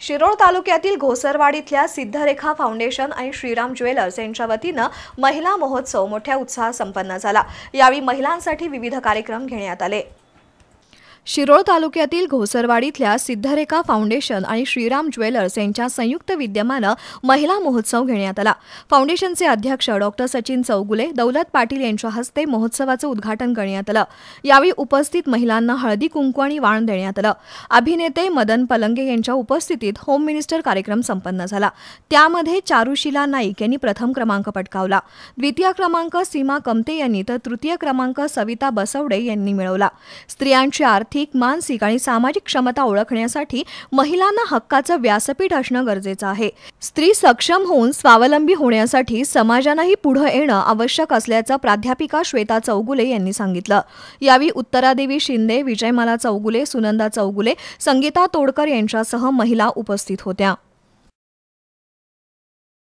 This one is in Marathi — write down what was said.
शिरोळ तालुक्यातील घोसरवाड इथल्या सिद्धरेखा फाउंडेशन आणि श्रीराम ज्वेलर्स यांच्या वतीनं महिला महोत्सव मोठ्या उत्साहात संपन्न झाला। यावेळी महिलांसाठी विविध कार्यक्रम घेण्यात आले। शिरोळ तालुक्यातील घोसरवाड इथल्या सिद्धरेखा फाउंडेशन आणि श्रीराम ज्वेलर्स यांच्या संयुक्त विद्यमानं महिला महोत्सव घेण्यात आला। फाउंडेशनचे अध्यक्ष डॉ. सचिन चौगुले, दौलत पाटील यांच्या हस्ते महोत्सवाचं उद्घाटन करण्यात आलं। यावेळी उपस्थित महिलांना हळदी कुंकू आणि वाण देण्यात आलं। अभिनेते मदन पलंगे यांच्या उपस्थितीत होम मिनिस्टर कार्यक्रम संपन्न झाला। त्यामध्ये चारुशीला नाईक यांनी प्रथम क्रमांक पटकावला, द्वितीय क्रमांक सीमा कमते यांनी तर तृतीय क्रमांक सविता बसवडे यांनी मिळवला। स्त्रियांची आर्थिक, मानसिक आणि सामाजिक क्षमता ओळखण्यासाठी महिलांना हक्काचं व्यासपीठ असणं गरजेचं आहे। स्त्री सक्षम होऊन स्वावलंबी होण्यासाठी समाजानेही पुढे येणं आवश्यक असल्याचं प्राध्यापिका श्वेता चौगुले यांनी सांगितलं। यावेळी उत्तरादेवी शिंदे, विजयमाला चौगुले, सुनंदा चौगुले, संगीता तोडकर यांच्यासह महिला उपस्थित होत्या।